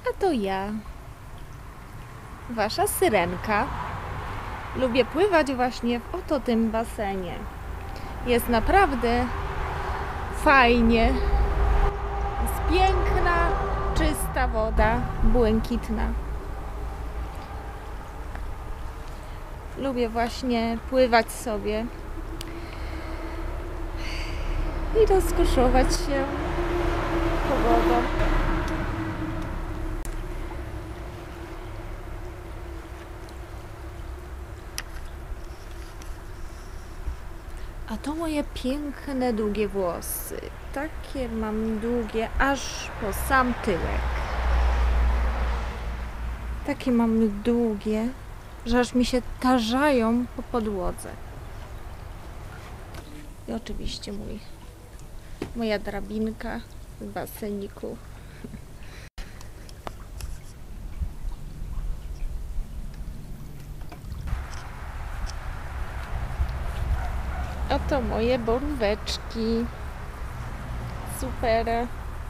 A to ja, wasza syrenka. Lubię pływać właśnie w oto tym basenie. Jest naprawdę fajnie. Jest piękna, czysta woda, błękitna. Lubię właśnie pływać sobie i rozkoszować się pogodą. A to moje piękne, długie włosy. Takie mam długie, aż po sam tyłek. Takie mam długie, że aż mi się tarzają po podłodze. I oczywiście moja drabinka w baseniku. Oto moje boróweczki. Super.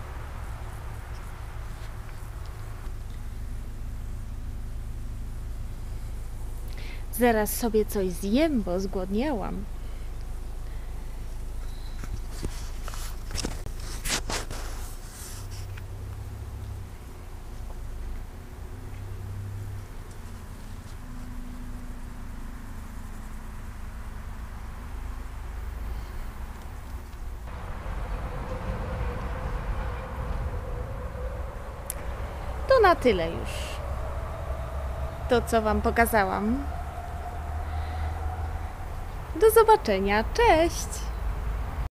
Zaraz sobie coś zjem, bo zgłodniałam. To na tyle już. To, co wam pokazałam. Do zobaczenia. Cześć!